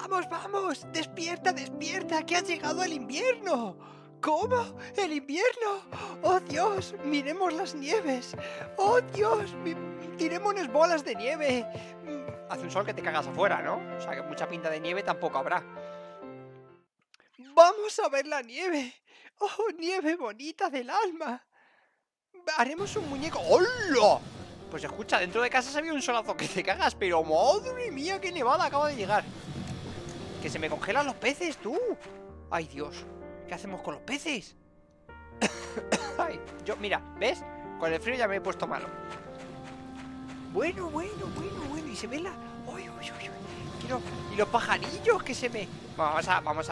¡Vamos, vamos! ¡Despierta, despierta! ¡Que ha llegado el invierno! ¿Cómo? ¿El invierno? ¡Oh, Dios! ¡Miremos las nieves! ¡Oh, Dios! ¡Tiremos bolas de nieve! Hace un sol que te cagas afuera, ¿no? O sea, que mucha pinta de nieve tampoco habrá. ¡Vamos a ver la nieve! ¡Oh, nieve bonita del alma! Haremos un muñeco. ¡Hola! Pues escucha, dentro de casa se había un solazo que te cagas, pero madre mía, qué nevada acaba de llegar. Que se me congelan los peces, tú. Ay, Dios, ¿qué hacemos con los peces? Ay, yo, mira, ¿ves? Con el frío ya me he puesto malo. Bueno, y se ve la... Uy, quiero... Y los pajarillos que se me... Vamos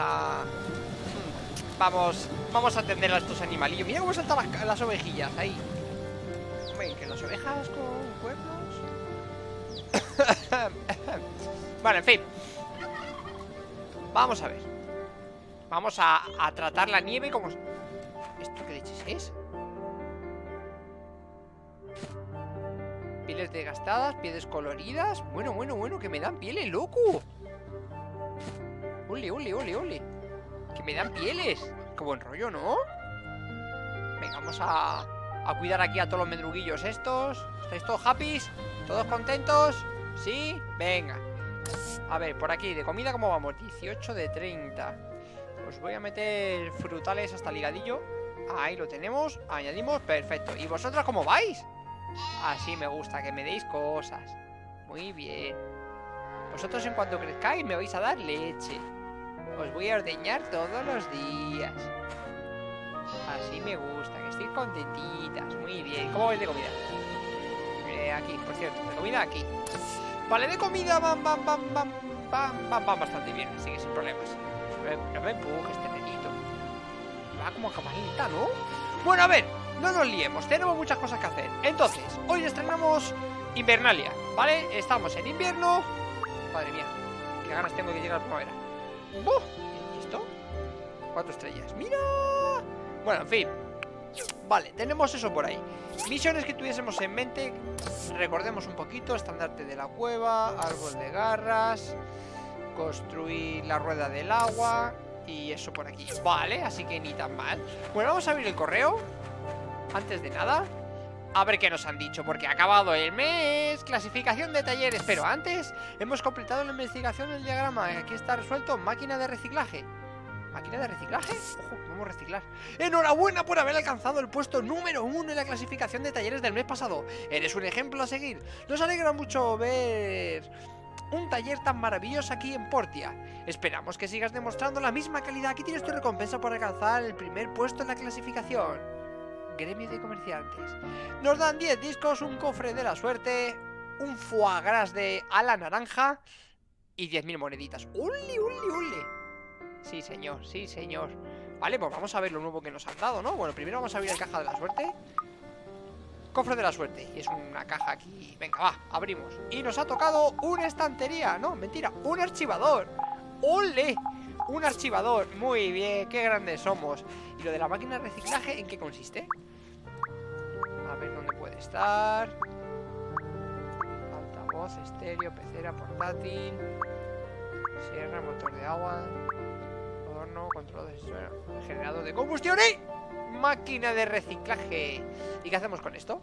a atender a estos animalillos. Mira cómo saltan las ovejillas ahí. Hombre, que las ovejas con cuernos. Bueno, en fin. Vamos a ver. Vamos a tratar la nieve como... ¿Esto qué leches es? Pieles desgastadas, pieles coloridas. Bueno, que me dan pieles, loco. Ole. Que me dan pieles. Qué buen rollo, ¿no? Venga, vamos a cuidar aquí a todos los medruguillos estos. ¿Estáis todos happy? ¿Todos contentos? ¿Sí? Venga. A ver, por aquí, de comida, ¿cómo vamos? 18 de 30. Pues voy a meter frutales hasta el higadillo. Ahí lo tenemos, añadimos, perfecto. ¿Y vosotros cómo vais? Así me gusta, que me deis cosas. Muy bien. Vosotros en cuanto crezcáis me vais a dar leche. Os voy a ordeñar todos los días. Así me gusta, que estéis contentitas. Muy bien, ¿cómo vais de comida? Aquí, por cierto, de comida aquí. Vale, de comida van bastante bien, así que sin problemas. No me empujes, este nenito. Va como camarita, ¿no? Bueno, a ver, no nos liemos, tenemos muchas cosas que hacer. Entonces, hoy estrenamos Invernalia, ¿vale? Estamos en invierno. Madre mía, qué ganas tengo de llegar a primavera. ¿Y esto? 4 estrellas, ¡mira! Bueno, en fin. Vale, tenemos eso por ahí. Misiones que tuviésemos en mente. Recordemos un poquito: estandarte de la cueva, árbol de garras, construir la rueda del agua. Y eso por aquí. Vale, así que ni tan mal. Bueno, vamos a abrir el correo antes de nada, a ver qué nos han dicho, porque ha acabado el mes. Clasificación de talleres. Pero antes, hemos completado la investigación del diagrama. Aquí está resuelto. Máquina de reciclaje. ¿Máquina de reciclaje? Ojo, vamos a reciclar. ¡Enhorabuena por haber alcanzado el puesto número 1 en la clasificación de talleres del mes pasado! Eres un ejemplo a seguir. Nos alegra mucho ver un taller tan maravilloso aquí en Portia. Esperamos que sigas demostrando la misma calidad. Aquí tienes tu recompensa por alcanzar el primer puesto en la clasificación. Gremio de comerciantes. Nos dan 10 discos, un cofre de la suerte, un foie gras de ala naranja y 10.000 moneditas. ¡Ule! Sí, señor, sí, señor. Vale, pues vamos a ver lo nuevo que nos han dado, ¿no? Bueno, primero vamos a abrir la caja de la suerte. Cofre de la suerte. Y es una caja aquí. Venga, va, abrimos. Y nos ha tocado una estantería. No, mentira, un archivador. ¡Ole! Un archivador. Muy bien, qué grandes somos. ¿Y lo de la máquina de reciclaje en qué consiste? A ver dónde puede estar. Altavoz, estéreo, pecera, portátil, sierra, motor de agua, horno, control de generador de combustión y máquina de reciclaje. ¿Y qué hacemos con esto?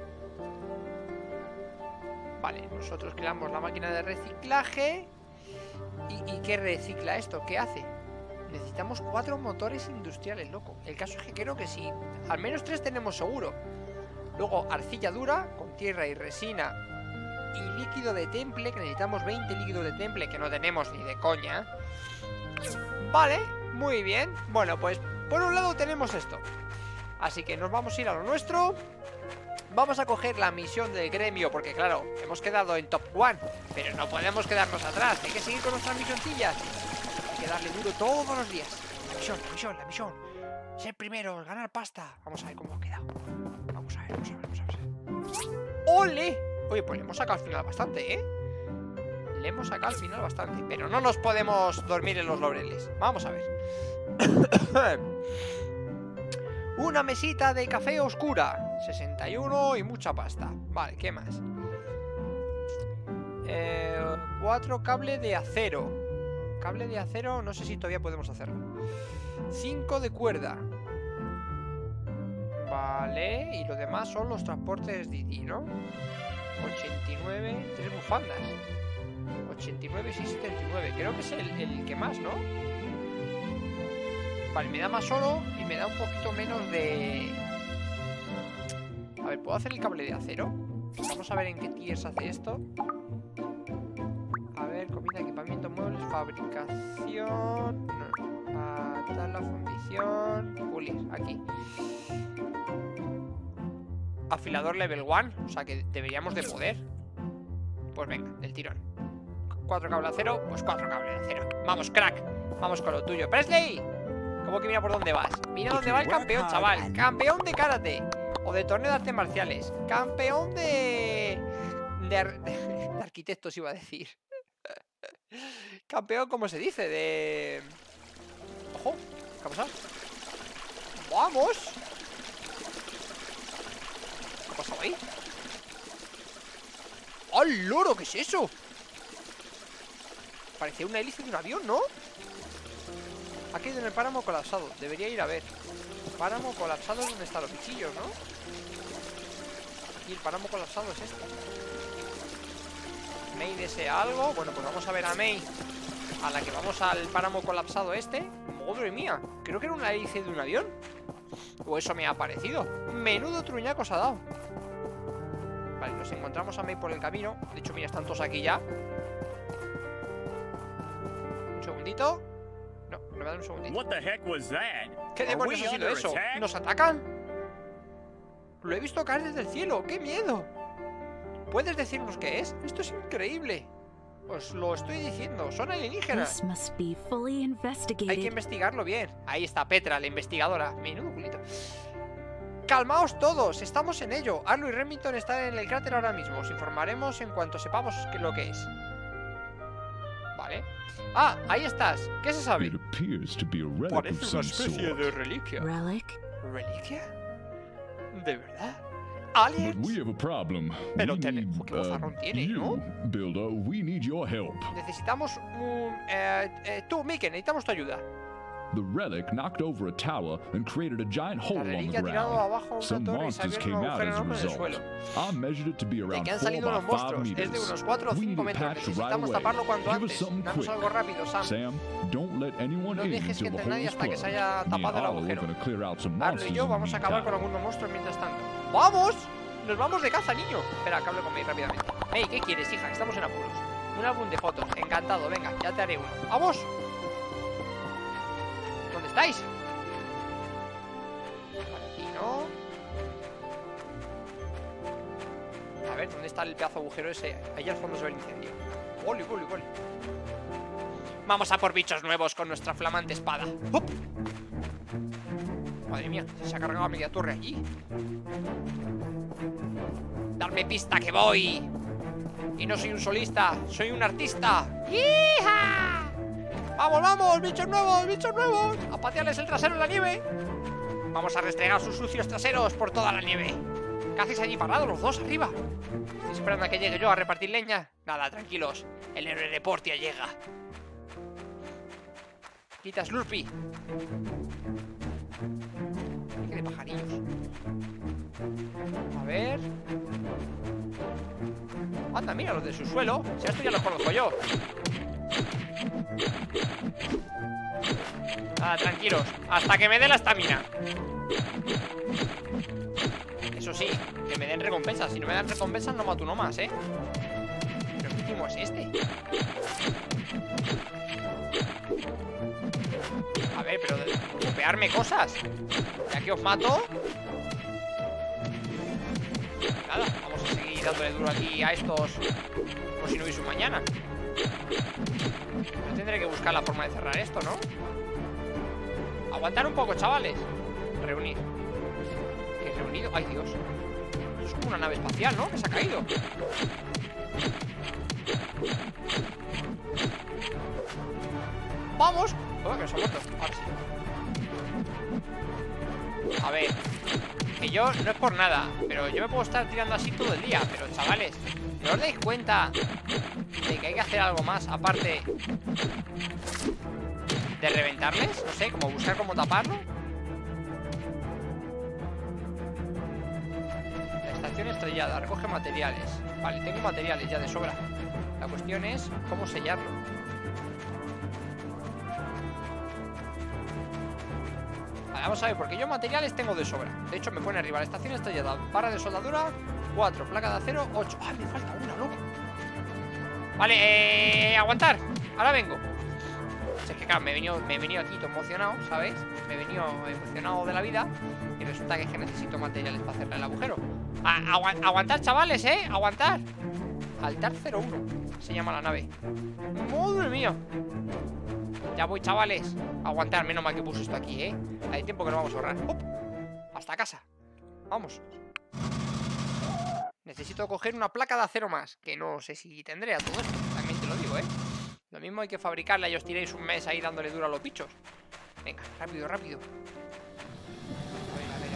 Vale, nosotros creamos la máquina de reciclaje. ¿Y qué recicla esto? ¿Qué hace? Necesitamos 4 motores industriales, loco. El caso es que creo que sí, al menos 3 tenemos seguro. Luego arcilla dura con tierra y resina y líquido de temple, que necesitamos 20 líquidos de temple, que no tenemos ni de coña. Vale, muy bien. Bueno, pues por un lado tenemos esto. Así que nos vamos a ir a lo nuestro. Vamos a coger la misión del gremio, porque claro, hemos quedado en top 1, pero no podemos quedarnos atrás. Hay que seguir con nuestras misioncillas. Hay que darle duro todos los días. La misión. Ser primero, ganar pasta. Vamos a ver cómo ha quedado. Vamos a ver. ¡Ole! Oye, pues le hemos sacado al final bastante, ¿eh? Le hemos sacado al final bastante. Pero no nos podemos dormir en los laureles. Vamos a ver. Una mesita de café oscura. 61 y mucha pasta. Vale, ¿qué más? 4 cables de acero. Cable de acero, no sé si todavía podemos hacerlo. 5 de cuerda. Vale, y lo demás son los transportes DD, ¿no? 89, 3 bufandas. 89 y 79. Creo que es el que más, ¿no? Vale, me da más oro y me da un poquito menos de... A ver, ¿puedo hacer el cable de acero? Vamos a ver en qué tiers hace esto. A ver, comida, equipamiento, muebles, fabricación... No. Tal la fundición... Pulir, aquí. Afilador level 1, o sea que deberíamos de poder. Pues venga, del tirón. 4 cable de acero, pues 4 cables de acero. Vamos, crack, vamos con lo tuyo. ¡Presley! ¿Cómo que mira por dónde vas? Mira dónde va el campeón, chaval. Campeón de karate. O de torneo de artes marciales. Campeón de arquitectos, iba a decir. Campeón, ¿cómo se dice? De... Ojo, ¿qué ha pasado? ¡Vamos! ¿Qué ha pasado ahí? ¡Al loro! ¿Qué es eso? Parecía una hélice de un avión, ¿no? Ha caído en el páramo colapsado. Debería ir a ver. Páramo colapsado es donde están los bichillos, ¿no? Y el páramo colapsado es este. May desea algo. Bueno, pues vamos a ver a May, a la que vamos al páramo colapsado este. ¡Madre mía! Creo que era una hélice de un avión. O eso me ha parecido. Menudo truñaco se ha dado. Vale, nos encontramos a May por el camino. De hecho, mira, están todos aquí ya. Un segundito. No, no me dan un segundito. ¿Qué demonios ha sido eso? ¿Nos atacan? Lo he visto caer desde el cielo. ¡Qué miedo! ¿Puedes decirnos qué es? Esto es increíble. Os lo estoy diciendo. Son alienígenas. Hay que investigarlo bien. Ahí está Petra, la investigadora. Menudo culito. Calmaos todos. Estamos en ello. Arlo y Remington están en el cráter ahora mismo. Os informaremos en cuanto sepamos lo que es. Vale. Ah, ahí estás. ¿Qué se sabe? Parece una especie de reliquia. ¿Reliquia? ¿De verdad? ¿Aliens? Pero qué bozarrón tiene, ¿no? Necesitamos un... tú, Mickey, necesitamos tu ayuda. The relic knocked over a tower and created a giant hole on the ground. Some monsters came out as a result. I measured it to be around 4 by 5 meters. We need to patch right away. Give us something quick. Sam, don't let anyone in until the hole is plugged. Me and Arlo are going to clear out some monsters in the vamos a acabar con meantime. algunos monstruos mientras tanto. ¡Vamos! ¡Nos vamos de caza, niño! Espera, que hable con May rápidamente. May, ¿qué quieres, hija? Estamos en apuros. Un álbum de fotos. Encantado, venga, ya te haré uno. ¡Vamos! ¿Dónde estáis? Aquí no. A ver, ¿dónde está el pedazo de agujero ese? Ahí al fondo se ve el incendio. ¡Goli, goli, goli! Vamos a por bichos nuevos con nuestra flamante espada. ¡Hop! Madre mía, se ha cargado a media torre allí. ¡Darme pista que voy! Y no soy un solista, soy un artista. ¡Hija! ¡Vamos, vamos! ¡Bichos nuevos, bichos nuevos! ¡A patearles el trasero en la nieve! Vamos a restregar sus sucios traseros por toda la nieve. ¿Qué hacéis allí parados los dos arriba? ¿Estoy esperando a que llegue yo a repartir leña? Nada, tranquilos. El héroe de Portia llega. Quita Slurpee. ¿Qué de pajarillos? A ver. Anda, mira los de su suelo. Si esto ya lo conozco yo. Nada, tranquilos. Hasta que me dé la estamina. Eso sí, que me den recompensas. Si no me dan recompensas no mato uno más, ¿eh? ¿Pero qué último es este? A ver, pero copiarme cosas. Ya que os mato. Nada, vamos a seguir dándole duro aquí a estos como si no hubiese un mañana. Yo tendré que buscar la forma de cerrar esto, ¿no? Aguantar un poco, chavales. Reunir. ¿Qué reunido? ¡Ay, Dios! Es como una nave espacial, ¿no? Que se ha caído. ¡Vamos! Oh, que se ha muerto. Ahora sí. A ver, que yo no es por nada, pero yo me puedo estar tirando así todo el día. Pero chavales, ¿no os dais cuenta de que hay que hacer algo más aparte de reventarles. No sé, como buscar cómo taparlo. La estación estrellada, recoge materiales. Vale, tengo materiales ya de sobra. La cuestión es cómo sellarlo. Vale, vamos a ver, porque yo materiales tengo de sobra. De hecho me pone arriba la estación estrellada, barra de soldadura 4, placa de acero 8. ¡Ah, me falta una, loco! Vale, aguantar. Ahora vengo. Es que claro, me he venido aquí todo emocionado, ¿sabéis? Me he venido emocionado de la vida. Y resulta que es que necesito materiales para hacerle el agujero. Aguantar, chavales, aguantar. Altar 01 se llama la nave. ¡Madre mía! Ya voy, chavales. Aguantar, menos mal que puse esto aquí, Hay tiempo que lo vamos a ahorrar. ¡Op! Hasta casa. Vamos. Necesito coger una placa de acero más, que no sé si tendré a todo esto. También te lo digo, Lo mismo hay que fabricarla y os tiréis un mes ahí dándole duro a los bichos. Venga, rápido, rápido. A ver.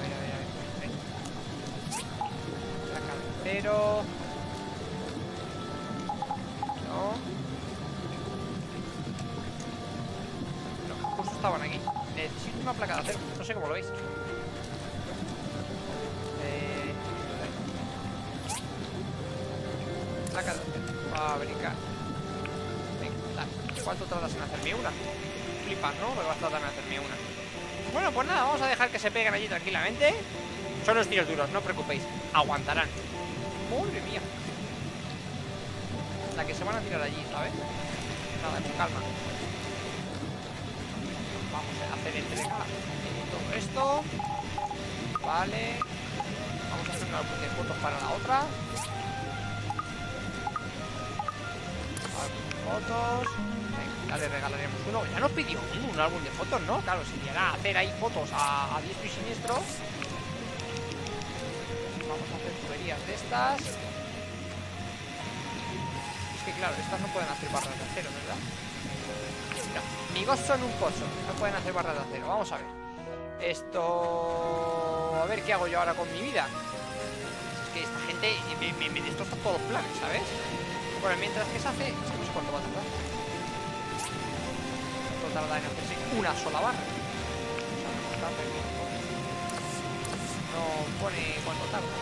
Placa de acero. No, justo estaban aquí. Necesito una placa de acero, no sé cómo lo veis. Placa de acero, fabricar. Venga, dale. ¿Cuánto tardas en hacerme una? Flipas, ¿no? Lo que vas a tardar en hacerme una. Bueno, pues nada, vamos a dejar que se peguen allí tranquilamente. Son los tiros duros, no os preocupéis. Aguantarán. Madre mía. La que se van a tirar allí, ¿sabes? Nada, con calma. Vamos a hacer entrega todo esto. Vale. Vamos a hacer una álbum de fotos para la otra. Fotos. Venga, ya le regalaremos uno. Ya nos pidió un álbum de fotos, ¿no? Claro, si llegara a hacer ahí fotos a diestro y siniestro. Vamos a hacer tuberías de estas. Es que claro, estas no pueden hacer barras de acero, ¿verdad? Mira, amigos son un pozo. No pueden hacer barras de acero. Vamos a ver. Esto... A ver qué hago yo ahora con mi vida. Es que esta gente me destroza todos los planes, ¿sabes? Bueno, mientras que se hace... Es que no sé cuánto va a tardar. ¿Cuánto tarda en hacerse una sola barra? No pone cuánto tarda.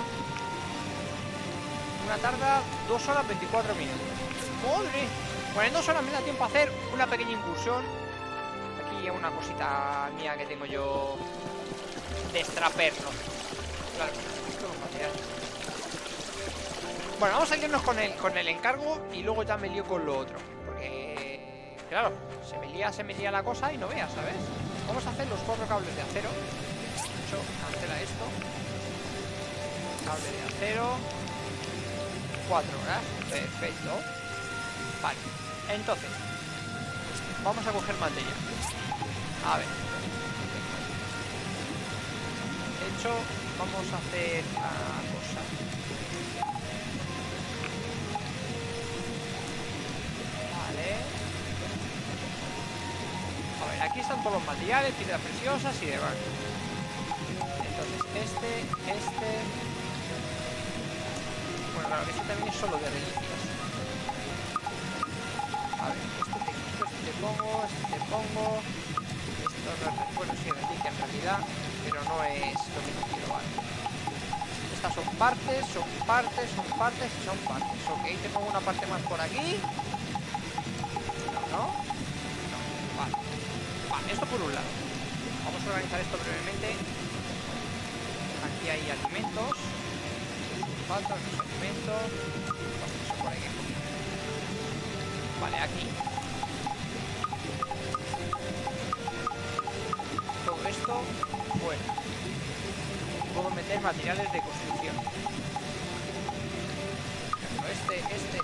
Una tarda 2 horas 24 minutos. ¡Madre! Bueno, en 2 horas me da tiempo a hacer una pequeña incursión. Aquí hay una cosita mía que tengo yo de extraperno. Claro, esto es material. Bueno, vamos a irnos con el encargo y luego ya me lío con lo otro. Porque, claro, se me lía la cosa y no veas, ¿sabes? Vamos a hacer los 4 cables de acero. De hecho, cancela esto. Cable de acero. 4 horas. Perfecto. Vale. Entonces, vamos a coger material. A ver. De hecho, vamos a hacer una cosa. Vale. A ver, aquí están todos los materiales, piedras preciosas y demás. Entonces, este... Bueno, claro, que este también es solo de reliquias. A ver, este te pongo. Esto no es... Bueno, sí, reliquia en realidad, pero no es lo que yo quiero, ¿vale? Estas son partes. Ok, te pongo una parte más por aquí. No. Vale, esto por un lado. Vamos a organizar esto brevemente. Aquí hay alimentos. Faltan los alimentos. Vamos a por ahí. Vale, aquí. Todo esto fuera. Puedo meter materiales de construcción. Este.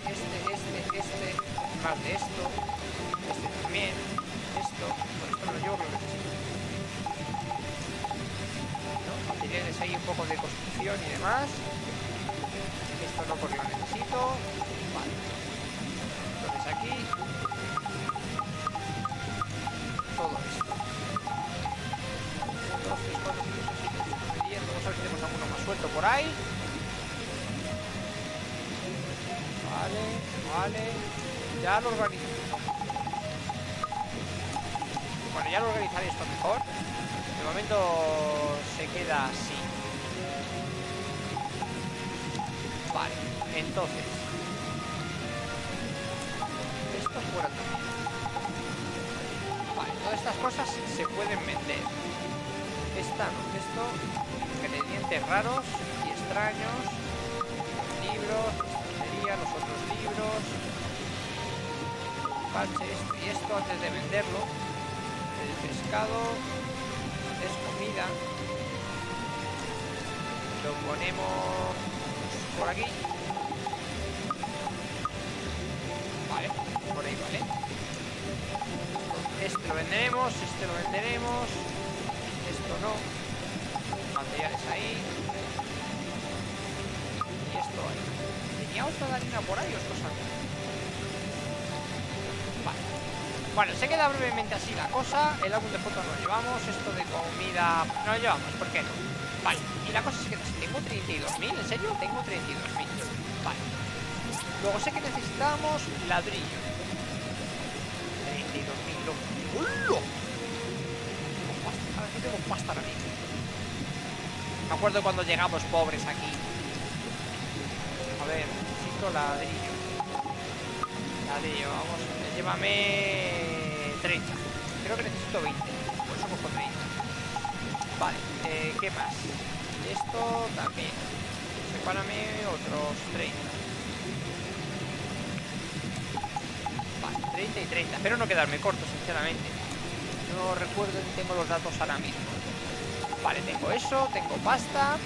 Más de esto. Este también. Esto. Por esto me lo llevo, lo necesito. ¿No? Materiales ahí un poco de construcción y demás. Esto no, porque lo necesito. Vale. Entonces aquí todo esto. 2, 3, 4, 5, 6, 7, 8, 9, 10. Vamos a ver si tenemos alguno más suelto por ahí. Vale. Vale. Ya lo organizo. Bueno, ya lo organizaré esto mejor. De momento se queda así. Vale, entonces esto fuera también. Vale, todas estas cosas se pueden vender. Esta no, esto, ingredientes raros y extraños, libros, serían los otros libros, parches, esto y esto antes de venderlo. El pescado es comida. Lo ponemos por aquí. Vale, por ahí vale. Este lo venderemos, este lo venderemos. Esto no. Materiales ahí. Y esto ahí. ¿Tenía otra de harina por ahí o es cosa mía? Vale. Bueno, se queda brevemente así la cosa. El álbum de fotos lo llevamos. Esto de comida no lo llevamos, ¿por qué no? Vale, y la cosa es que tengo 32.000, ¿en serio? Tengo 32.000. Vale. Luego sé que necesitamos ladrillo. 32.000, loco. ¡Hola! Ahora sí tengo pasta ahora mismo. Me acuerdo cuando llegamos pobres aquí. A ver, necesito ladrillo. Ladrillo, vamos. Llévame 30. Creo que necesito 20. Por eso cojo 30. Vale, ¿qué más? Esto también. Sepárame otros 30. Vale, 30 y 30. Espero no quedarme corto, sinceramente. No recuerdo ni tengo los datos ahora mismo. Vale, tengo eso, tengo pasta.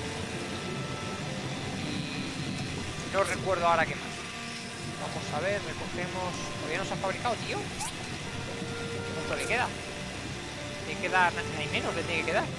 Y no recuerdo ahora qué más. Vamos a ver, recogemos. ¿Todavía no se ha fabricado, tío? ¿Cuánto le queda? Tiene que dar, hay menos le tiene que quedar.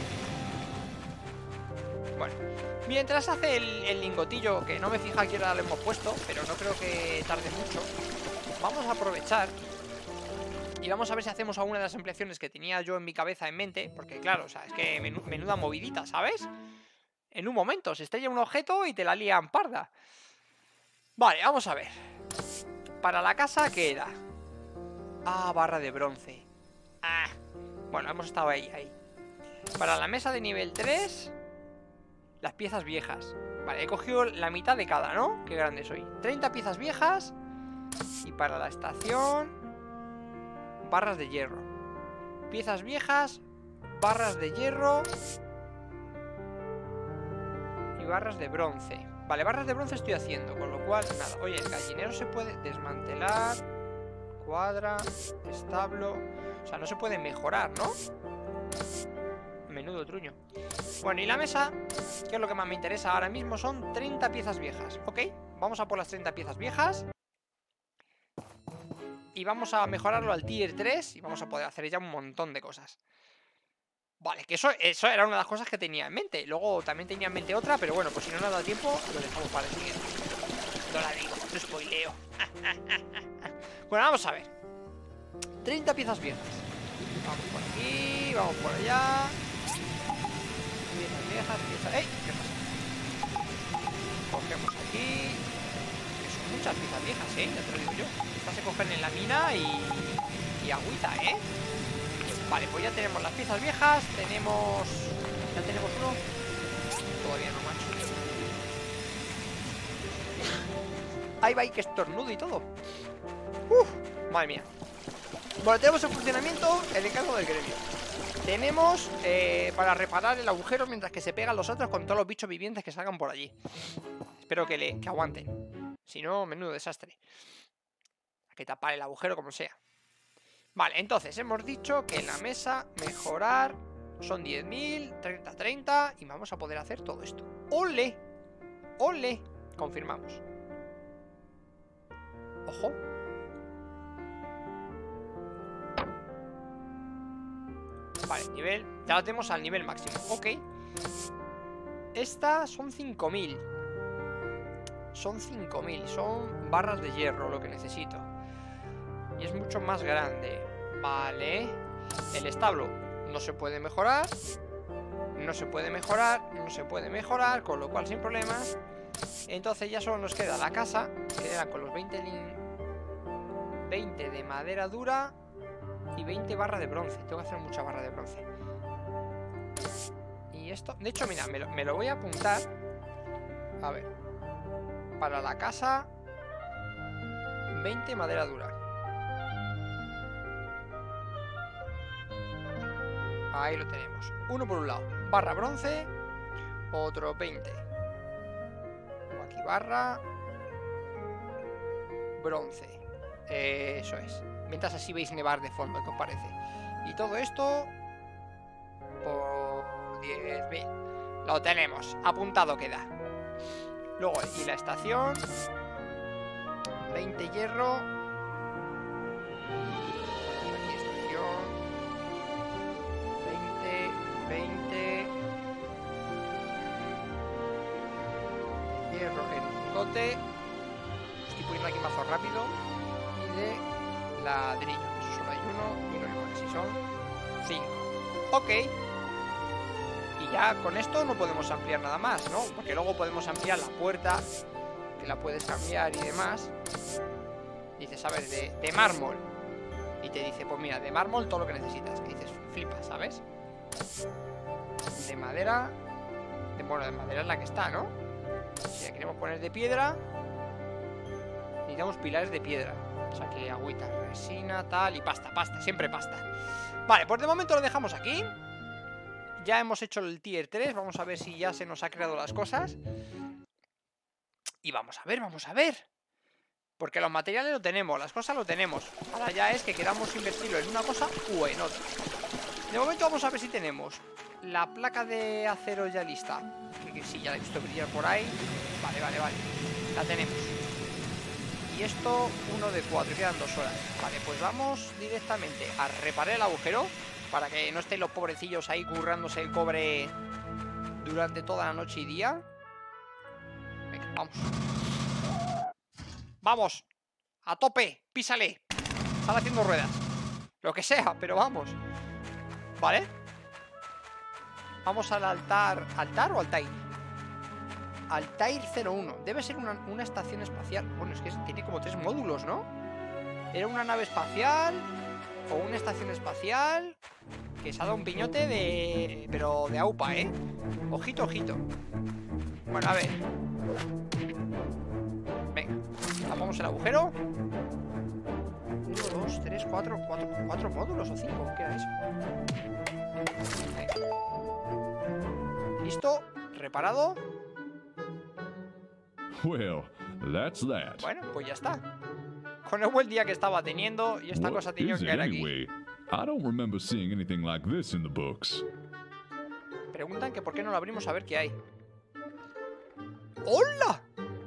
Bueno, mientras hace el lingotillo, que no me fija a qué hora lo hemos puesto, pero no creo que tarde mucho, vamos a aprovechar y vamos a ver si hacemos alguna de las ampliaciones que tenía yo en mi cabeza en mente, porque claro, o sea, es que menuda movidita, ¿sabes? En un momento se estrella un objeto y te la lían parda. Vale, vamos a ver. Para la casa, ¿qué era? Ah, barra de bronce. Ah, bueno, hemos estado ahí. Para la mesa de nivel 3... las piezas viejas. Vale, he cogido la mitad de cada, ¿no? Qué grande soy. 30 piezas viejas. Y para la estación, barras de hierro. Piezas viejas, barras de hierro y barras de bronce. Vale, barras de bronce estoy haciendo, con lo cual, nada. Oye, el gallinero se puede desmantelar. Cuadra, establo. O sea, no se puede mejorar, ¿no? Menudo truño. Bueno, y la mesa, que es lo que más me interesa ahora mismo, son 30 piezas viejas. Ok, vamos a por las 30 piezas viejas. Y vamos a mejorarlo al tier 3. Y vamos a poder hacer ya un montón de cosas. Vale, que eso era una de las cosas que tenía en mente. Luego también tenía en mente otra, pero bueno, pues si no nos da tiempo, lo dejamos para el siguiente. No la digo, no spoileo. Bueno, vamos a ver. 30 piezas viejas. Vamos por aquí, vamos por allá. Piezas viejas, piezas... ¡Ey! ¿Qué pasa? Cogemos aquí. Que son muchas piezas viejas, ya te lo digo yo. Estas se cogen en la mina y agüita, Vale, pues ya tenemos las piezas viejas. Tenemos... ¿Ya tenemos uno? Todavía no, macho. Ahí va, que estornudo y todo. Madre mía. Bueno, tenemos en funcionamiento el encargo del gremio. Tenemos para reparar el agujero mientras que se pegan los otros con todos los bichos vivientes que salgan por allí. Espero que aguanten. Si no, menudo desastre. Hay que tapar el agujero como sea. Vale, entonces hemos dicho que en la mesa mejorar son 10.000, 30, y vamos a poder hacer todo esto. ¡Ole! ¡Ole! Confirmamos. ¡Ojo! Vale, nivel... Ya lo tenemos al nivel máximo. Ok. Estas son 5.000. Son 5.000. Son barras de hierro lo que necesito. Y es mucho más grande. Vale. El establo no se puede mejorar. No se puede mejorar. No se puede mejorar. Con lo cual sin problemas. Entonces ya solo nos queda la casa. Que era con los 20 20 de madera dura y 20 barras de bronce. Tengo que hacer mucha barra de bronce. Y esto, de hecho, mira, me lo voy a apuntar. A ver. Para la casa, 20 madera dura. Ahí lo tenemos. Uno por un lado. Barra bronce. Otro 20. Pongo aquí barra bronce. Eso es. Mientras así veis nevar de fondo, ¿qué os parece? Y todo esto por 10.000. Lo tenemos. Apuntado queda. Luego, y la estación, 20 hierro. Aquí estación. 20. Hierro en lingote. Estoy poniendo aquí mazo rápido. Y de ladrillo. Eso solo hay uno. Y no hay más. Si son 5. Ok. Y ya con esto no podemos ampliar nada más, ¿no? Porque luego podemos ampliar la puerta, que la puedes cambiar y demás. Dices, a ver, de mármol. Y te dice, pues mira, de mármol todo lo que necesitas. Que dices, flipa, ¿sabes? De madera. Bueno, de madera es la que está, ¿no? Si la queremos poner de piedra, necesitamos pilares de piedra. O sea que agüita, resina, tal, y pasta, siempre pasta. Vale, pues de momento lo dejamos aquí. Ya hemos hecho el tier 3, vamos a ver si ya se nos ha creado las cosas. Y vamos a ver. Porque los materiales lo tenemos, las cosas lo tenemos. Ahora ya es que queramos invertirlo en una cosa o en otra. De momento vamos a ver si tenemos la placa de acero ya lista. Que sí, ya la he visto brillar por ahí. Vale. La tenemos. Y esto, 1 de 4, quedan 2 horas. Vale, pues vamos directamente a reparar el agujero. Para que no estén los pobrecillos ahí currándose el cobre durante toda la noche y día. Venga, vamos. ¡Vamos! ¡A tope! ¡Písale! Están haciendo ruedas. Lo que sea, pero vamos. ¿Vale? Vamos al altar. ¿Altar o Altair? Altair 01. Debe ser una estación espacial. Bueno, es que tiene como 3 módulos, ¿no? Era una nave espacial o una estación espacial que se ha dado un piñote de... pero de AUPA, ¿eh? Ojito. Bueno, a ver. Venga, tapamos el agujero. 1, 2, 3, 4 módulos o 5. ¿Qué era eso? Venga. ¿Listo? ¿Reparado? Well, that's that. Bueno, pues ya está. Con el buen día que estaba teniendo y esta cosa tenía que caer aquí. I don't remember seeing anything like this in the books. Preguntan que por qué no lo abrimos a ver qué hay. ¡Hola!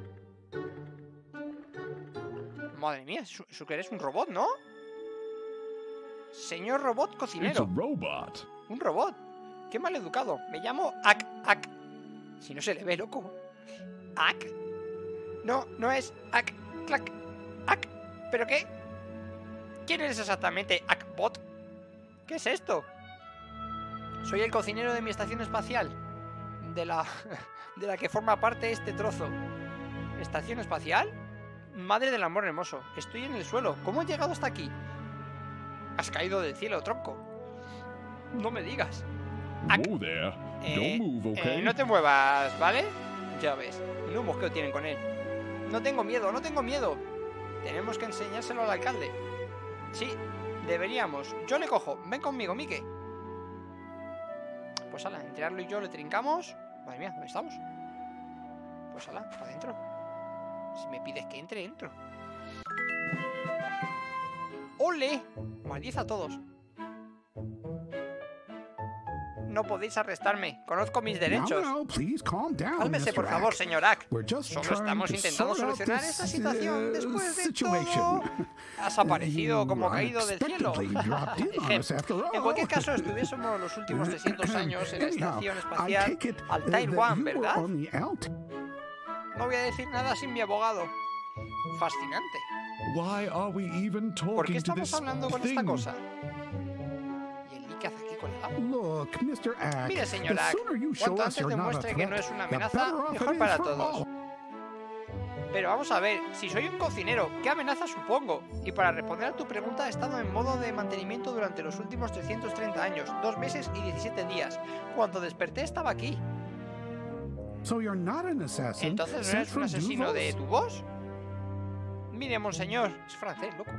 Madre mía, eso que eres un robot, ¿no? Señor robot cocinero. It's a robot. Un robot. Qué mal educado. Me llamo Ak. Si no se le ve, loco. Ak. No es Ak. Clac. Ak. ¿Pero qué? ¿Quién eres exactamente, Akbot? ¿Qué es esto? Soy el cocinero de mi estación espacial. De la que forma parte este trozo. ¿Estación espacial? Madre del amor hermoso. Estoy en el suelo. ¿Cómo he llegado hasta aquí? Has caído del cielo, tronco. No me digas. Whoa there. Don't move, okay? No te muevas, ¿vale? Ya ves. No mosqueo tienen con él. No tengo miedo. Tenemos que enseñárselo al alcalde. Sí, deberíamos. Yo le cojo. Ven conmigo, Mike. Pues ala, entre Arlo y yo le trincamos. Madre mía, ¿dónde estamos? Pues ala, para adentro. Si me pides que entre, entro. ¡Ole! Maldiza a todos. No podéis arrestarme. Conozco mis derechos. Cálmese, por favor, señor Ak. Solo estamos intentando solucionar esta situación. Después de todo, has aparecido como caído del cielo. En cualquier caso, estuviésemos los últimos 300 años en la estación espacial Altair 1, ¿verdad? No voy a decir nada sin mi abogado. Fascinante. ¿Por qué estamos hablando con esta cosa? ¿Qué hace aquí colgado? Mire, señor Ak, cuanto antes demuestre que no es una amenaza, mejor para todos. Pero vamos a ver, si soy un cocinero, ¿qué amenaza supongo? Y para responder a tu pregunta, he estado en modo de mantenimiento durante los últimos 330 años, 2 meses y 17 días. Cuando desperté estaba aquí. ¿Entonces no eres un asesino de tubos? Mire, monseñor, es francés, loco.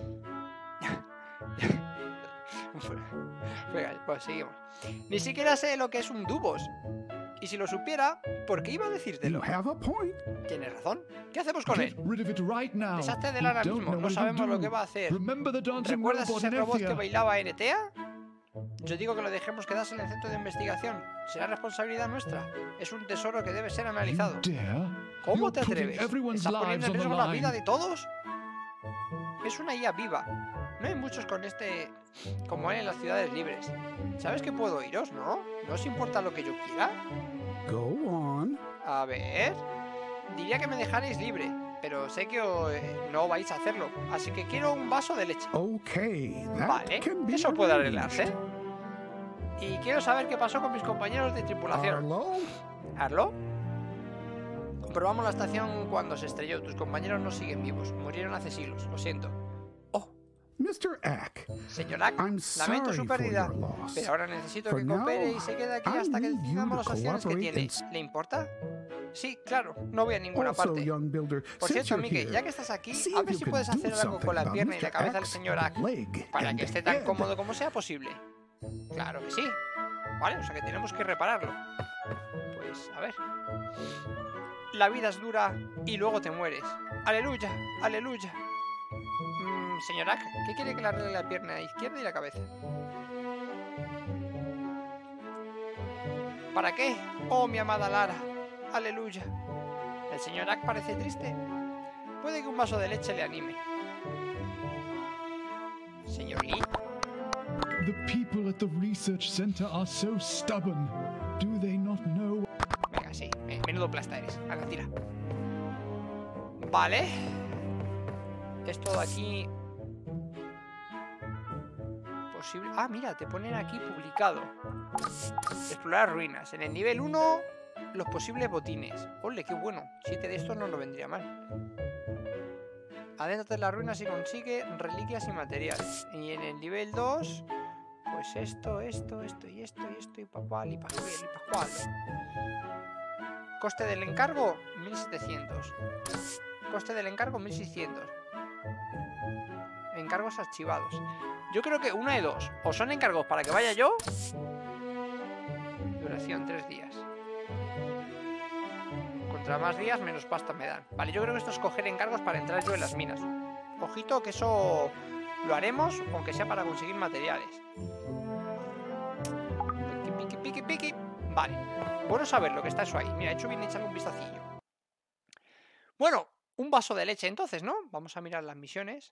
Venga, pues seguimos. Ni siquiera sé lo que es un dubos. Y si lo supiera, ¿por qué iba a decírtelo? Tienes razón. ¿Qué hacemos con él? Deshazte de él ahora mismo. No sabemos lo que va a hacer. ¿Recuerdas ese robot que bailaba en ETA? Yo digo que lo dejemos quedarse en el centro de investigación. Será responsabilidad nuestra. Es un tesoro que debe ser analizado. ¿Cómo te atreves? ¿Estás poniendo en riesgo la vida de todos? Es una IA viva. No hay muchos con como él en las ciudades libres. ¿Sabes que puedo iros, no? ¿No os importa lo que yo quiera? A ver... Diría que me dejaréis libre, pero sé que no vais a hacerlo. Así que quiero un vaso de leche. Vale, eso puede arreglarse. Y quiero saber qué pasó con mis compañeros de tripulación. ¿Arlo? Comprobamos la estación cuando se estrelló. Tus compañeros no siguen vivos. Murieron hace siglos. Lo siento. Señor Ack, lamento su pérdida, pero ahora necesito que coopere y se quede aquí hasta que decidamos las acciones que tiene. ¿Le importa? Sí, claro, no voy a ninguna parte. Por cierto, Mickey, ya que estás aquí, a ver si puedes hacer algo con la pierna y la cabeza del señor Ack, para que esté tan cómodo como sea posible. Claro que sí. Vale, o sea que tenemos que repararlo. Pues, a ver. La vida es dura y luego te mueres. ¡Aleluya! ¡Aleluya! Señor Ack, ¿qué quiere que le arregle la pierna izquierda y la cabeza? ¿Para qué? Oh, mi amada Lara. Aleluya. ¿El señor Ack parece triste? Puede que un vaso de leche le anime. Señor Lee. The people at the research center are so stubborn. Do they not know? Venga, sí. Menudo plasta eres. Venga, tira. Vale. Esto de aquí... Posible... Ah, mira, te ponen aquí publicado. Explorar ruinas. En el nivel 1, los posibles botines. Ole, qué bueno. 7 de estos no nos vendría mal. Adéntrate en las ruinas y consigue reliquias y materiales. Y en el nivel 2, pues esto y pascual y pascual. Coste del encargo, 1700. Coste del encargo, 1600. Encargos archivados. Yo creo que una de dos. O son encargos para que vaya yo. Duración 3 días. Contra más días, menos pasta me dan. Vale, yo creo que esto es coger encargos para entrar yo en las minas. Ojito que eso lo haremos, aunque sea para conseguir materiales. Piqui. Vale. Bueno saber lo que está eso ahí. Mira, he hecho bien echarle un vistacillo. Bueno, un vaso de leche entonces, ¿no? Vamos a mirar las misiones.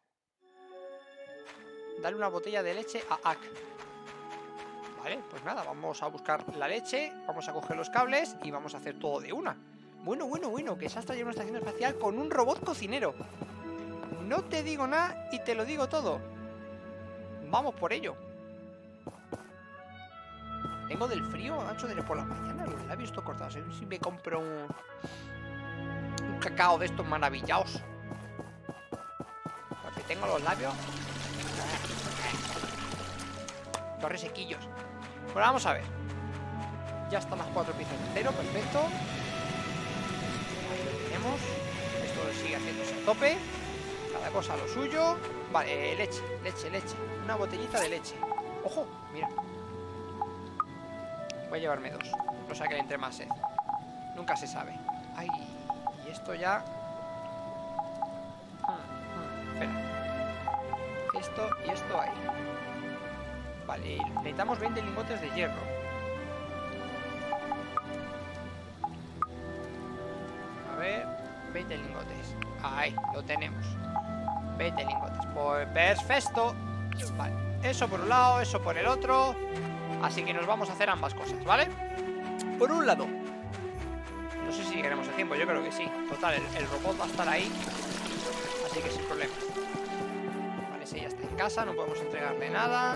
Dale una botella de leche a Ack. Vale, pues nada, vamos a buscar la leche, vamos a coger los cables y vamos a hacer todo de una. Bueno, que se ha traído una estación espacial con un robot cocinero. No te digo nada y te lo digo todo. Vamos por ello. Vengo del frío, macho, de por la mañana, los labios todos cortados. Si me compro un cacao de estos maravillados. Porque tengo los labios los resequillos. Bueno, vamos a ver. Ya están las 4 piezas de cero, perfecto. Ahí lo tenemos. Esto sigue haciéndose a tope. Cada cosa a lo suyo. Vale, leche. Una botellita de leche. Ojo, mira. Voy a llevarme 2. No sea que le entre más sed. Nunca se sabe. Ay, y esto ya... Espera. Esto y esto ahí. Vale, necesitamos 20 lingotes de hierro. A ver, 20 lingotes. Ahí, lo tenemos. 20 lingotes. Pues perfecto. Vale, eso por un lado, eso por el otro. Así que nos vamos a hacer ambas cosas, ¿vale? Por un lado, no sé si llegaremos a tiempo, yo creo que sí. Total, el robot va a estar ahí. Así que sin problema. Vale, sí, ya está en casa, no podemos entregarle nada.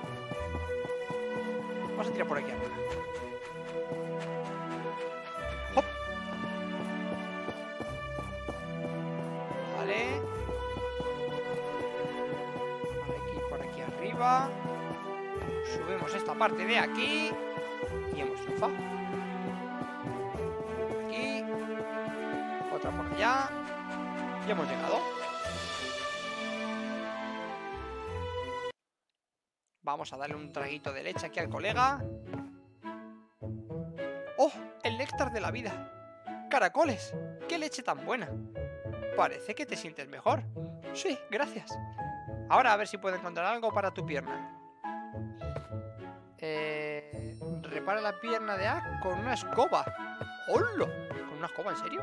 Vamos a tirar por aquí arriba. ¡Hop! arriba. Subimos esta parte de aquí. Y hemos triunfado. Aquí. Otra por allá. Y hemos llegado. Vamos a darle un traguito de leche aquí al colega. ¡Oh! El néctar de la vida. ¡Caracoles! ¡Qué leche tan buena! Parece que te sientes mejor. Sí, gracias. Ahora a ver si puedo encontrar algo para tu pierna. Repara la pierna de A con una escoba. ¡Hola! ¿Con una escoba, en serio?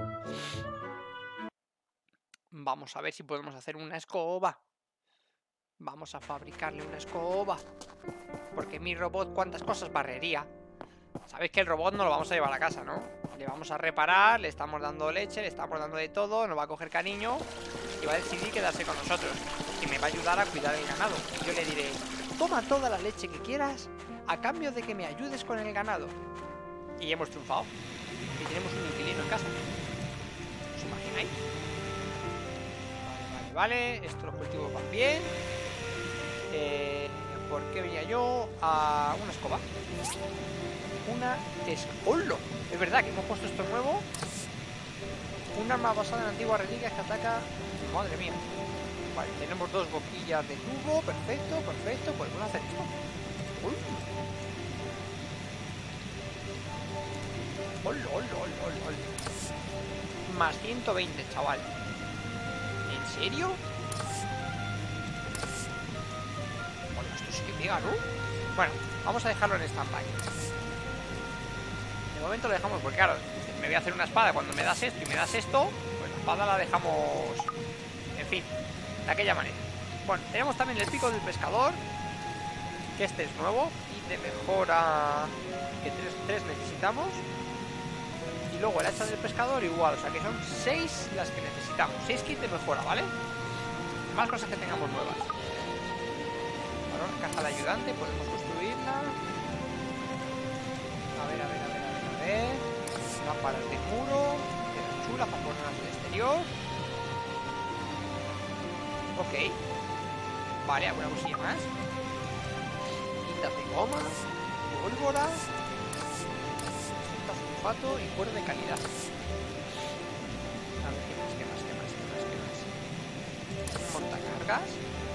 Vamos a ver si podemos hacer una escoba. Vamos a fabricarle una escoba. Porque mi robot, ¿cuántas cosas barrería? Sabéis que el robot no lo vamos a llevar a casa, ¿no? Le vamos a reparar, le estamos dando leche, le estamos dando de todo, nos va a coger cariño y va a decidir quedarse con nosotros. Y me va a ayudar a cuidar el ganado. Y yo le diré, toma toda la leche que quieras a cambio de que me ayudes con el ganado. Y hemos triunfado. Y tenemos un inquilino en casa. ¿Os imagináis? Vale, esto los cultivos van bien. ¿Por qué venía yo? A una escoba. Una escoba. Es verdad que hemos puesto esto nuevo. Un arma basada en antiguas reliquias que ataca. Madre mía. Vale, tenemos 2 boquillas de tubo. Perfecto, perfecto. Podemos hacer esto. Uy. Más 120, chaval. ¿En serio? Bueno, esto sí que pega, ¿no? Bueno, vamos a dejarlo en stand-by. De momento lo dejamos porque, claro, me voy a hacer una espada. Cuando me das esto y me das esto, pues la espada la dejamos, en fin, de aquella manera. Bueno, tenemos también el pico del pescador, que este es nuevo y de mejora, que 3 necesitamos. Y luego el hacha del pescador igual, o sea que son 6 las que necesitamos. 6 kits de mejora, ¿vale? Más cosas que tengamos nuevas. Ahora una caja de ayudante, podemos construirla. A ver. Lámparas de muro. Quedan chulas para ponerlas al exterior. Ok. Vale, alguna cosilla más. Tintas de goma. Pólvora. Sulfato y cuero de calidad. A ver, ¿qué más? Montacargas.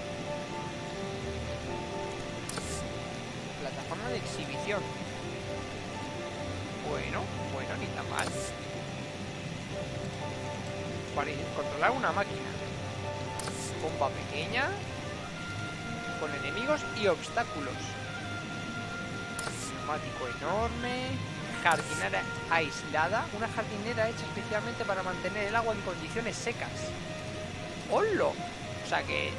Plataforma de exhibición. Bueno, ni tan mal. Para controlar una máquina. Bomba pequeña. Con enemigos y obstáculos. Neumático enorme. Jardinera aislada. Una jardinera hecha especialmente para mantener el agua en condiciones secas. ¡Hola! O sea que...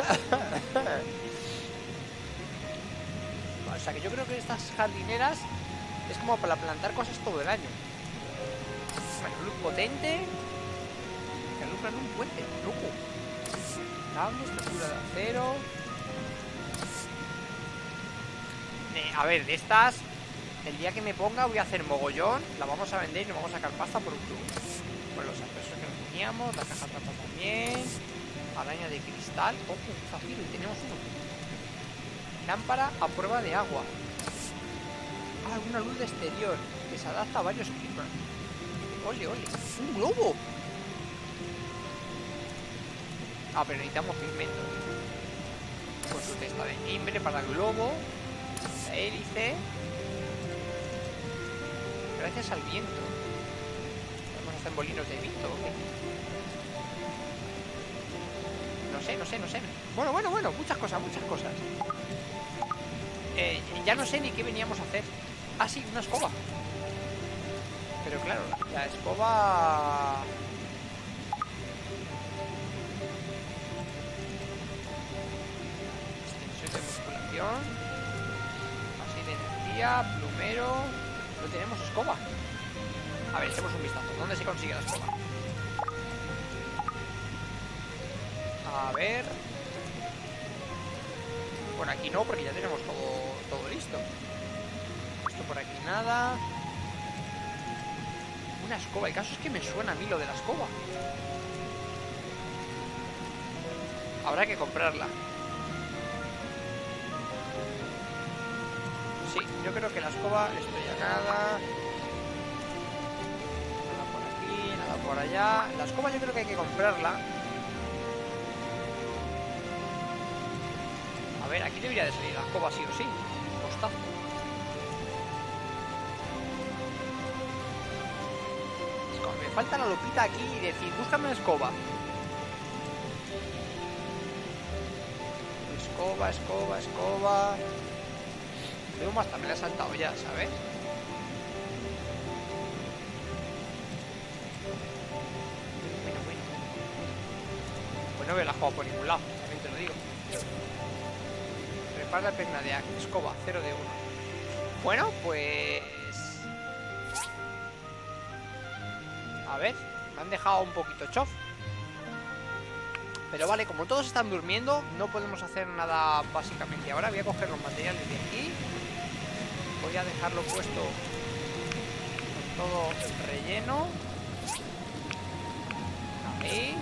o sea que yo creo que estas jardineras es como para plantar cosas todo el año. Bueno, luz potente. Que alumbran un puente. Lujo. Cable, estructura de acero. A ver, de estas... El día que me ponga voy a hacer mogollón. La vamos a vender y nos vamos a sacar pasta por un tubo. Bueno, los accesorios que nos teníamos. La caja trampa también. Araña de cristal. Ojo, un zafiro y tenemos uno. Lámpara a prueba de agua. Ah, una luz de exterior que se adapta a varios climas. Ole. ¡Un globo! Ah, pero necesitamos pigmento. Con su testa de timbre para el globo. La hélice. Gracias al viento. Vamos a hacer molinos de viento, ¿ok? No sé. Bueno, muchas cosas. Ya no sé ni qué veníamos a hacer. Ah, sí, una escoba. Pero claro, la escoba... Extensión de musculación. Así de energía, plumero... No tenemos escoba. A ver, echemos un vistazo. ¿Dónde se consigue la escoba? A ver. Bueno, aquí no, porque ya tenemos todo listo. Esto por aquí nada. Una escoba. El caso es que me suena a mí lo de la escoba. Habrá que comprarla. yo creo que la escoba estoy acá. Nada por aquí, nada por allá. La escoba yo creo que hay que comprarla. A ver, aquí debería de salir la escoba sí o sí. Costazo. Es como me falta la lupita aquí y decir, búscame una escoba. Escoba, escoba, escoba. Veo hasta me la he saltado ya, ¿sabes? Pues no veo la escoba por ningún lado, también te lo digo. Repara la perna de escoba, 0 de 1. Bueno, pues... A ver, me han dejado un poquito chof. Pero vale, como todos están durmiendo, no podemos hacer nada básicamente. Ahora voy a coger los materiales de aquí. Voy a dejarlo puesto con todo relleno. Ahí.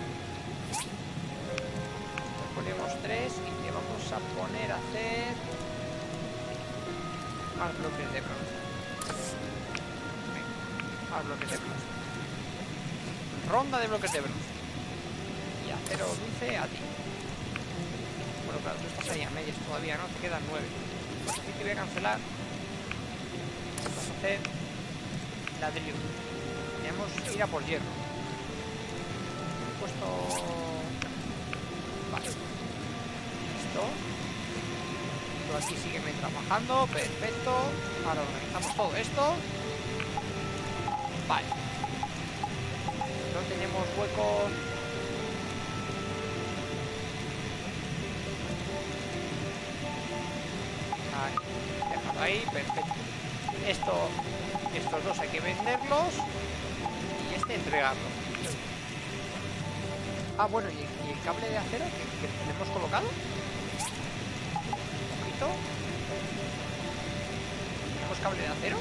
Le ponemos 3 y le vamos a poner a hacer más bloques de bronce. Venga, más bloques de bronce. Ronda de bloques de bronce. Y acero dulce a ti. Bueno, claro, tú estás ahí a medias todavía, ¿no? Te quedan 9. Pues así que voy a cancelar. Vamos a hacer ladrillo. Tenemos que ir a por hierro. He puesto... Vale. Listo. Tú aquí sígueme trabajando. Perfecto. Ahora organizamos todo esto. Vale. No tenemos hueco. Ahí. Déjalo ahí. Perfecto. Estos dos hay que venderlos. Y este entregarlo. Ah, bueno, ¿y el cable de acero que tenemos colocado? Un poquito. ¿Tenemos cable de acero?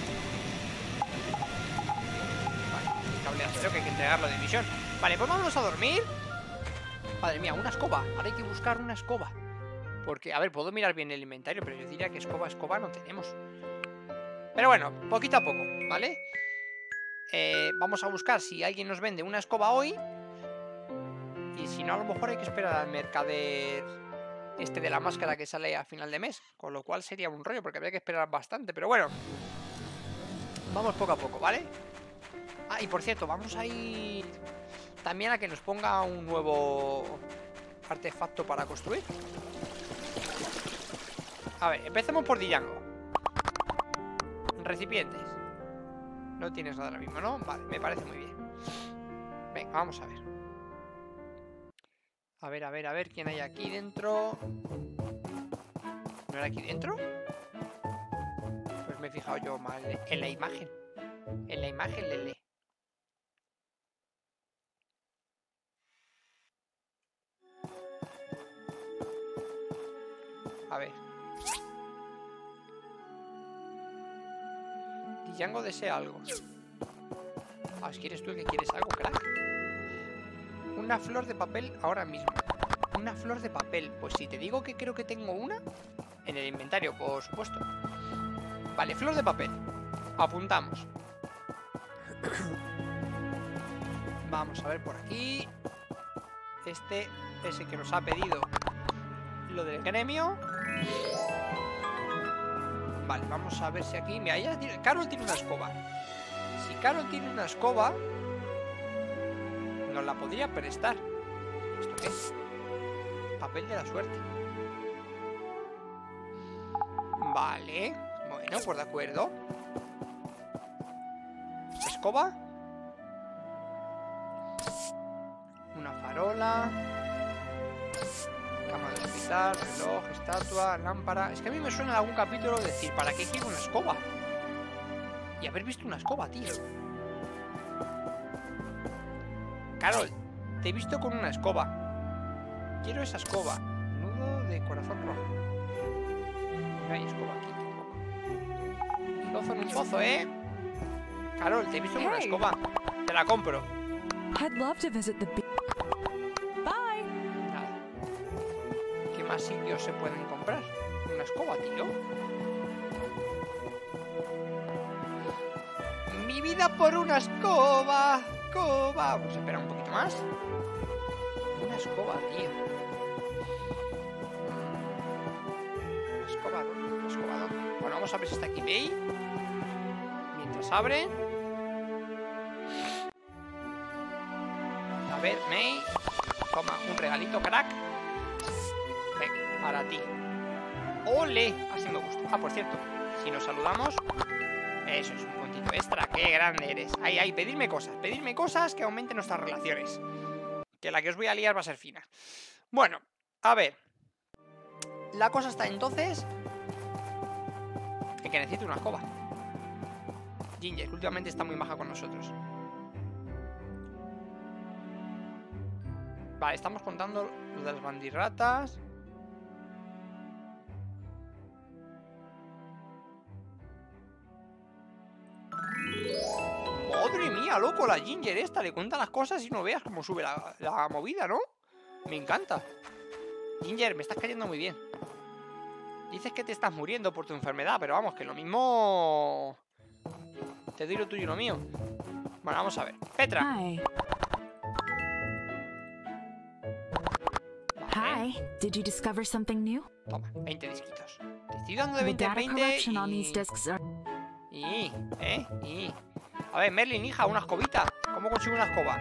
Vale, el cable de acero que hay que entregarlo de misión. Vale, pues vámonos a dormir. Madre mía, una escoba. Ahora hay que buscar una escoba. Porque, a ver, puedo mirar bien el inventario, pero yo diría que escoba no tenemos. Pero bueno, poquito a poco, ¿vale? Vamos a buscar si alguien nos vende una escoba hoy. Y si no, a lo mejor hay que esperar al mercader este de la máscara que sale a final de mes. Con lo cual sería un rollo, porque habría que esperar bastante. Pero bueno, vamos poco a poco, ¿vale? Ah, y por cierto, vamos a ir también a que nos ponga un nuevo artefacto para construir. A ver, empecemos por Django. Recipientes. No tienes nada ahora mismo, ¿no? Vale, me parece muy bien. Venga, vamos a ver. A ver, ¿quién hay aquí dentro? ¿No era aquí dentro? Pues me he fijado yo mal en la imagen. En la imagen, Lele. A ver. Django desea algo. Ah, es que eres tú el que quieres algo, crack. Una flor de papel ahora mismo. Una flor de papel. Pues si te digo que creo que tengo una en el inventario, por supuesto. Vale, flor de papel. Apuntamos. Vamos a ver por aquí. Este es el que nos ha pedido lo del gremio. Vale, vamos a ver si aquí... Mira, Carol tiene una escoba. Si Carol tiene una escoba, nos la podría prestar. ¿Esto qué es? Papel de la suerte. Vale. Bueno, pues de acuerdo. Escoba. Una farola. Cama de hospital, reloj, estatua, lámpara. Es que a mí me suena en algún capítulo decir, ¿para qué quiero una escoba? Y haber visto una escoba, tío. Carol, te he visto con una escoba. Quiero esa escoba. Nudo de corazón rojo. No hay escoba aquí tampoco. Lozo en un pozo, ¿eh? Carol, te he visto con una escoba. Te la compro. I'd love to visit the beach. Bye. Nada. ¿Qué más sitios se pueden comprar? Una escoba, tío. vida por una escoba. Escoba. Vamos a esperar un poquito más. Una escoba, tío. Una escoba, ¿dónde? Una escoba, ¿dónde? Bueno, vamos a ver si está aquí May. Mientras abre. A ver, May. Toma, un regalito, crack. Venga, para ti. ¡Ole! Así me gusta. Ah, por cierto, si nos saludamos. Eso es un puntito extra. ¡Qué grande eres! Ahí, ahí, pedirme cosas que aumenten nuestras relaciones. Que la que os voy a liar va a ser fina. Bueno, a ver. La cosa está entonces en que necesito una escoba. Ginger, que últimamente está muy maja con nosotros. Vale, estamos contando lo de las bandirratas. Madre mía, loco, la Ginger esta le cuenta las cosas y no veas cómo sube la movida, ¿no? Me encanta. Ginger, me estás cayendo muy bien. Dices que te estás muriendo por tu enfermedad, pero vamos, que lo mismo... Te doy lo tuyo y lo mío. Bueno, vamos a ver. Petra. Hi. Hi. Did you discover something new? Toma, 20 disquitos. Te estoy dando de 20 en 20 A ver, Merlin, hija, una escobita. ¿Cómo consigo una escoba?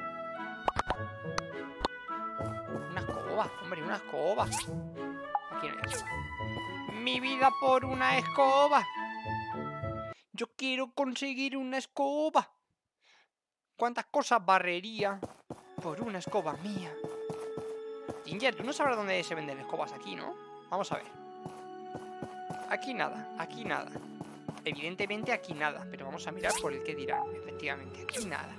Una escoba, hombre, una escoba. Aquí no hay escoba. Mi vida por una escoba. Yo quiero conseguir una escoba. ¿Cuántas cosas barrería por una escoba mía? Ginger, tú no sabrás dónde se venden escobas aquí, ¿no? Vamos a ver. Aquí nada, aquí nada. Evidentemente aquí nada, pero vamos a mirar por el que dirán. Efectivamente, aquí nada.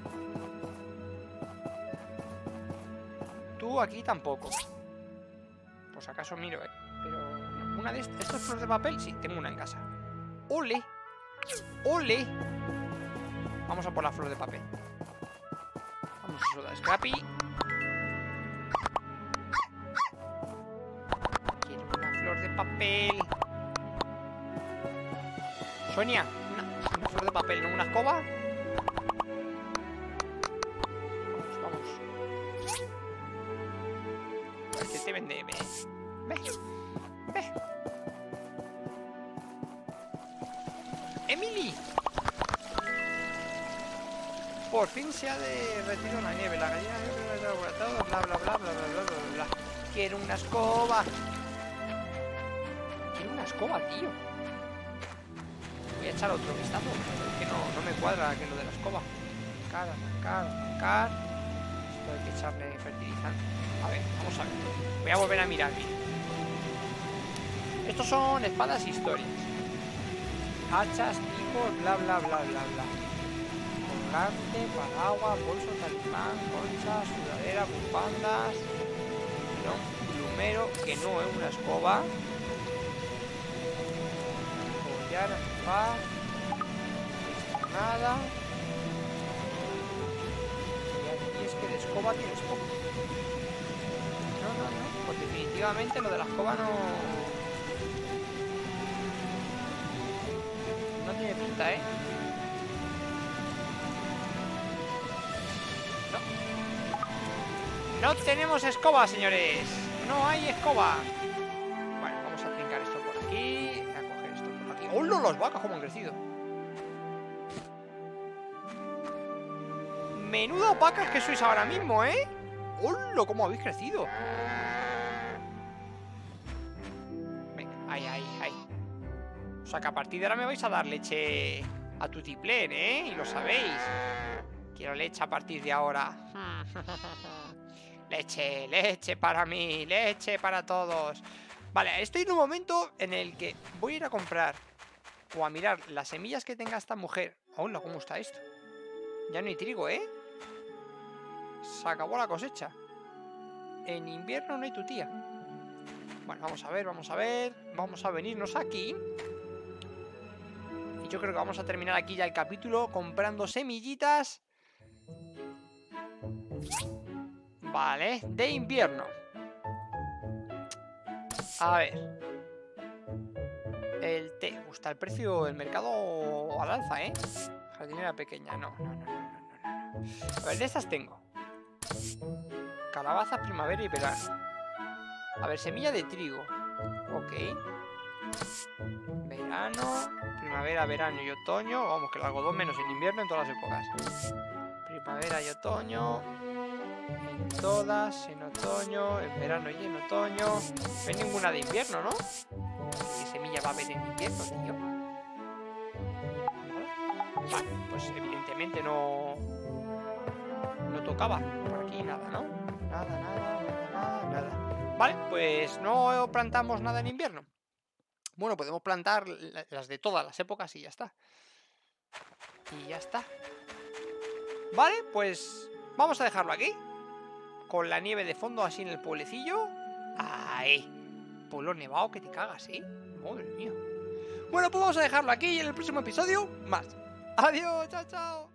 Tú aquí tampoco. Pues acaso miro, pero no. Una de estas flores de papel, sí, tengo una en casa. ¡Ole! ¡Ole! Vamos a por la flor de papel. Vamos a usar Scrappy. Quiero una flor de papel. Sonia, una flor de papel, ¿no? Una escoba. Vamos. Este te vende. Ve. ¡Emily! Por fin se ha retirado la nieve. La gallina de laboratorio, bla bla bla bla bla bla. Quiero una escoba. Quiero una escoba, tío. Voy a echar otro vistazo. Es que no me cuadra que lo de la escoba. Car. Esto hay que echarle fertilizante. A ver, vamos a ver. Voy a volver a mirar bien. Estos son espadas historias. Hachas, picos, bla bla bla bla bla. Colgante, paraguas, bolso, talismán, conchas, sudadera, bufandas. Plumero, que no es una escoba. Collar, antifaz. Nada. Y es que de escoba tienes poco. No. Pues definitivamente lo de la escoba no tiene pinta, ¿eh? No tenemos escoba, señores. No hay escoba. Bueno, vamos a trincar esto por aquí. Voy a coger esto por aquí. ¡Hola, las vacas cómo han crecido! Menudo vacas que sois ahora mismo, ¿eh? ¡Hola, cómo habéis crecido! Venga, ahí. O sea que a partir de ahora me vais a dar leche a tutiplén, ¿eh? Y lo sabéis. Quiero leche a partir de ahora. Leche para mí, leche para todos. Vale, estoy en un momento en el que voy a ir a comprar o a mirar las semillas que tenga esta mujer. Hola, ¿cómo está esto? Ya no hay trigo, ¿eh? Se acabó la cosecha. En invierno no hay tu tía. Bueno, vamos a ver. Vamos a venirnos aquí. Y yo creo que vamos a terminar aquí ya el capítulo comprando semillitas. Vale, de invierno. A ver. El té. Está el precio del mercado al alza, ¿eh? Jardinera pequeña, no. A ver, de estas tengo. Calabaza, primavera y verano. A ver, semilla de trigo. Ok. Verano, primavera, verano y otoño. Vamos, que el algodón menos en invierno en todas las épocas. Primavera y otoño. En todas, en otoño, en verano y en otoño. No hay ninguna de invierno, ¿no? ¿Qué semilla va a haber en invierno, tío? Vale, pues evidentemente no tocaba. Por aquí nada, ¿no? Nada. Vale, pues no plantamos nada en invierno. Bueno, podemos plantar las de todas las épocas y ya está. Vale, pues vamos a dejarlo aquí. Con la nieve de fondo así en el pueblecillo. ¡Ahí! Pueblo nevado que te cagas, ¿eh? Madre mía. Bueno, pues vamos a dejarlo aquí y en el próximo episodio más. Adiós, chao.